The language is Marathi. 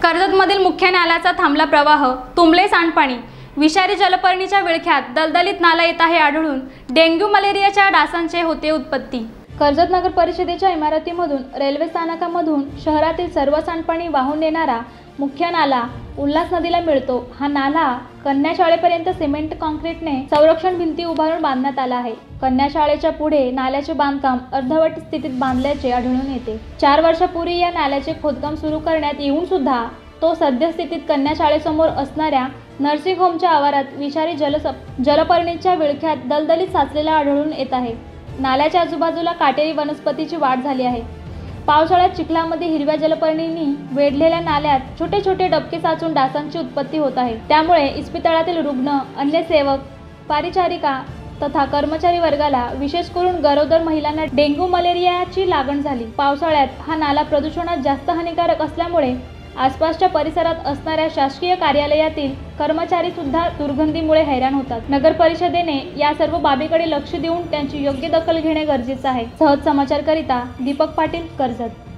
कर्जतमधील मुख्य नाल्याचा थांबला प्रवाह, तुंबले सांडपाणी, विषारी जलपर्णीच्या विळख्यात दलदलीत नाला येत आहे आढळून डेंग्यू मलेरियाच्या डासांचे होते उत्पत्ती। कर्जत नगर परिषदेच्या इमारतीमधून रेल्वे स्थानकामधून शहरातील सर्व सांडपाणी वाहून नेणारा मुख्य नाला उल्हास नदीला मिळतो। हा नाला कन्या शाळेपर्यंत सिमेंट काँक्रीटने संरक्षण भिंती उभारून बांधण्यात आला आहे। कन्या शाळेच्या पुढे नाल्याचे बांधकाम अर्धवट स्थितीत बांधल्याचे आढळून येते। 4 वर्षापूर्वी या नाल्याचे खोदकाम सुरू करण्यात येऊन सुद्धा तो सद्यस्थितीत कन्या शाळेसमोर असणाऱ्या नर्सिंग होमच्या आवारात विषारी जलपर्णीच्या विळख्यात दलदलीत साचलेला आढळून येत आहे। नाल्याच्या आजूबाजूला काटेरी वनस्पतीची वाढ झाली आहे। पावसाळ्यात चिखलामध्ये हिरव्या जलपर्णींनी वेढलेल्या नाल्यात छोटे छोटे डबके साचून डासांची उत्पत्ती होत आहे। त्यामुळे इस्पितळातील रुग्ण, अन्य सेवक, परिचारिका तथा कर्मचारी वर्गाला, विशेष करून गरोदर महिलांना डेंग्यू मलेरियाची लागण झाली। पावसाळ्यात हा नाला प्रदूषणात जास्त हानिकारक असल्यामुळे आसपासच्या परिसरात असणाऱ्या शासकीय कार्यालयातील कर्मचारी सुद्धा दुर्गंधीमुळे हैराण होतात। नगर परिषदेने या सर्व बाबीकडे लक्ष देऊन त्यांची योग्य दखल घेणे गरजेचे आहे। सहज समाचारकरिता दीपक पाटील, कर्जत।